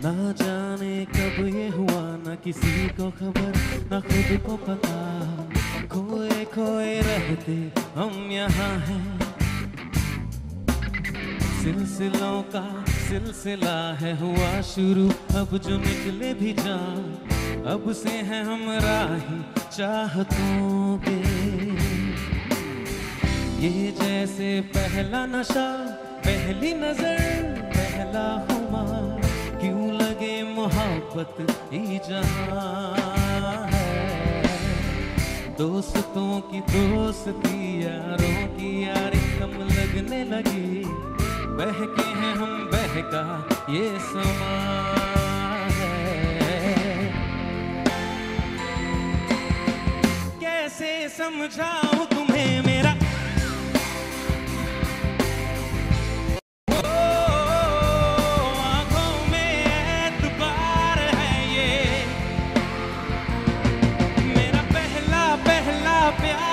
ना जाने कब ये हुआ, ना किसी को खबर, ना खुद को पता। खोए खोए रहते हम यहाँ हैं, सिलसिलों का सिलसिला है हुआ शुरू। अब जो निकले भी जान, अब से हैं हम राही चाहतों के। ये जैसे पहला नशा, पहली नजर, पहला खुमार, क्यों लगे मोहब्बत ही जहां है। दोस्तों की दोस्ती, यारों की यारी कम लगने लगी। बहके हैं हम, बहका ये समा है। कैसे समझाऊं तुम्हें मेरा आंखों में एतबार है ये, मेरा पहला पहला प्यार